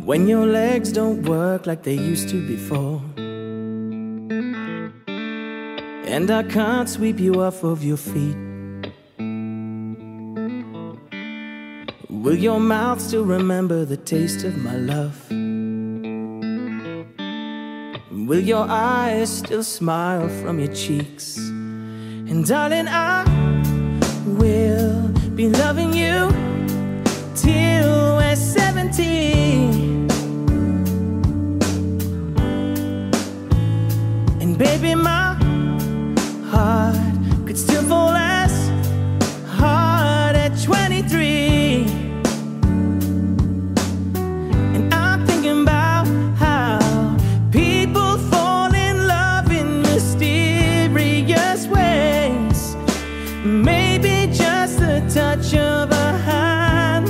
when your legs don't work like they used to before, and I can't sweep you off of your feet. Will your mouth still remember the taste of my love? Will your eyes still smile from your cheeks? And darling, I will be loving you till we're 70. And baby, my heart could still fall as hard at 23. And I'm thinking about how people fall in love in mysterious ways. Maybe just the touch of a hand.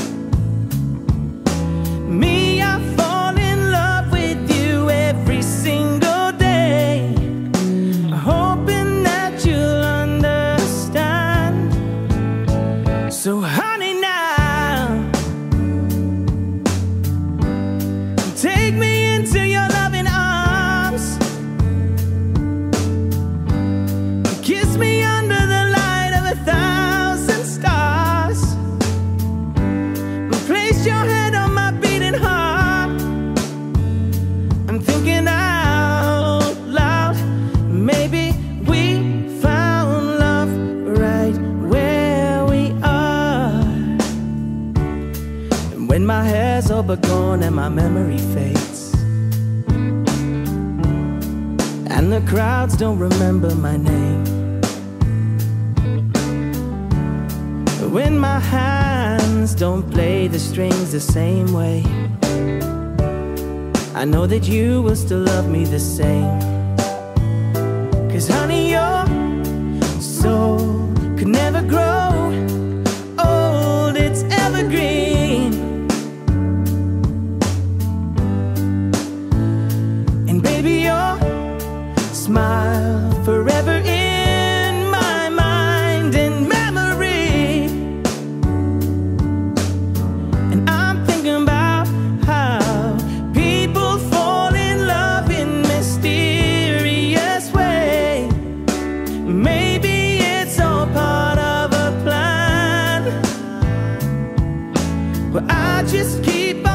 Me, I fall in love with you every single day, hoping that you'll understand. So honey, now take me into your loving arms. Kiss me under the light of 1,000 stars. Place your head on my beating heart. I'm thinking out loud, maybe we found love right where we are. And when my hair's all but gone and my memory fades, and the crowds don't remember my name, when my hands don't play the strings the same way, I know that you will still love me the same. 'Cause honey, your soul could never grow old, it's evergreen. And baby, your smile forever in my mind and memory. And I'm thinking about how people fall in love in mysterious ways. Maybe it's all part of a plan, but I just keep on